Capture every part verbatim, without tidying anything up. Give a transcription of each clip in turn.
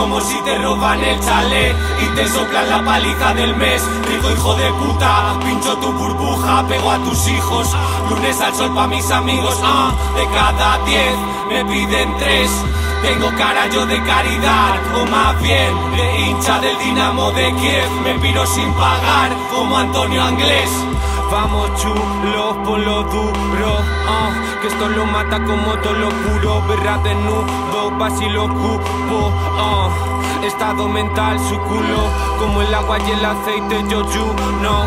como si te roban el chalet y te soplan la paliza del mes. Rico hijo de puta, pincho tu burbuja, pego a tus hijos. Lunes al sol pa' mis amigos, ah, de cada diez me piden tres. Tengo cara yo de caridad, o más bien de hincha del Dinamo de Kiev. Me piro sin pagar, como Antonio Anglés. Vamos chulos, ponlo duro, uh, que esto lo mata como todo lo puro. Verá desnudo, vas y lo cupo, uh, estado mental, su culo, como el agua y el aceite, yo no.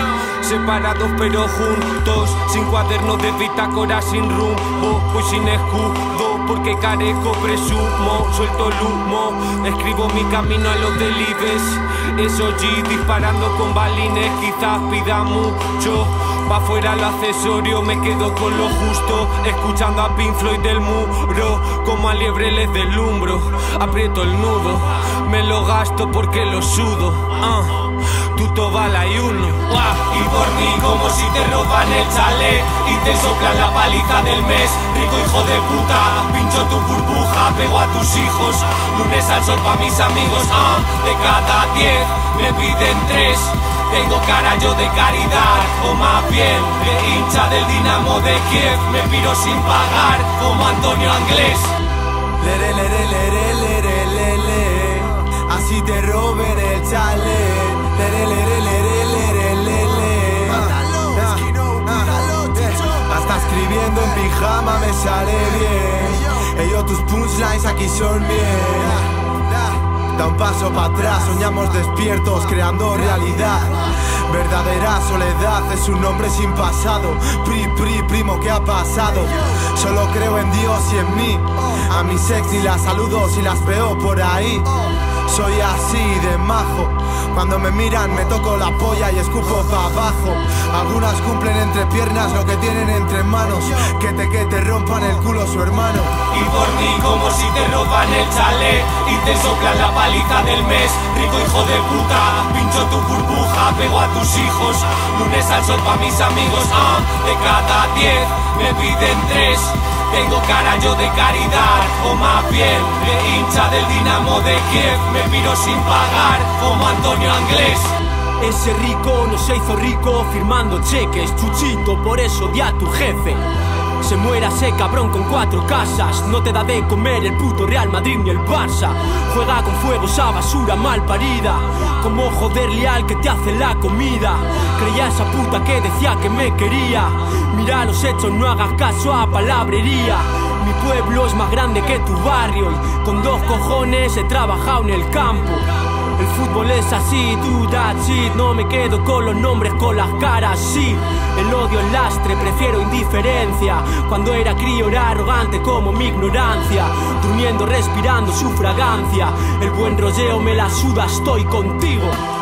Separados pero juntos, sin cuadernos de bitácora, sin rumbo, voy sin escudo, porque carezco presumo, suelto el humo, escribo mi camino a los delibes, eso G disparando con balines, quizás pida mucho, pa' fuera lo accesorio, me quedo con lo justo, escuchando a Pink Floyd del muro, como a liebre les deslumbro, aprieto el nudo, me lo gasto porque lo sudo, uh. Tuto bala y uno, ¡Wow! Y por mí como si te roban el chalet y te soplan la paliza del mes. Rico hijo de puta, pincho tu burbuja, pego a tus hijos. Lunes al sol pa' mis amigos, ah, de cada diez me piden tres. Tengo cara yo de caridad, o más bien de hincha del Dinamo de Kiev. Me piro sin pagar, como Antonio Anglés. Lere, lere, lere, lere, lere, así te roben el chalet. Lere, lere, lere, lere, lere. Mátalo, esquino, mátalo, chicho. Hasta escribiendo en pijama me sale bien. Ellos tus punchlines aquí son bien. Da un paso para atrás, soñamos despiertos, creando realidad. Verdadera soledad es un hombre sin pasado. Pri, pri, primo, ¿qué ha pasado? Solo creo en Dios y en mí. A mis ex ni las saludo si las veo por ahí. Soy así de majo. Cuando me miran me toco la polla y escupo pa' abajo. Algunas cumplen entre piernas lo que tienen entre manos. Que te que te rompan el culo su hermano. Y por mí como si te roban el chalet y te soplan la paliza del mes. Rico hijo de puta, pincho tu burbuja, pego a tus hijos. Lunes al sol pa' mis amigos, ah, de cada diez me piden tres. Tengo cara yo de caridad, o más bien de hincha del Dinamo de Kiev. Me piro sin pagar, como Antonio Anglés. Ese rico no se hizo rico firmando cheques, Chuchito, por eso di a tu jefe. Se muera ese cabrón con cuatro casas, no te da de comer el puto Real Madrid ni el Barça. Juega con fuego esa basura mal parida, como joderle al que te hace la comida. Creía esa puta que decía que me quería, mira los hechos, no hagas caso a palabrería. Mi pueblo es más grande que tu barrio y con dos cojones he trabajado en el campo. El fútbol es así, do that shit. No me quedo con los nombres, con las caras, sí. El odio es lastre, prefiero indiferencia. Cuando era crío era arrogante como mi ignorancia. Durmiendo, respirando su fragancia. El buen rolleo me la suda, estoy contigo.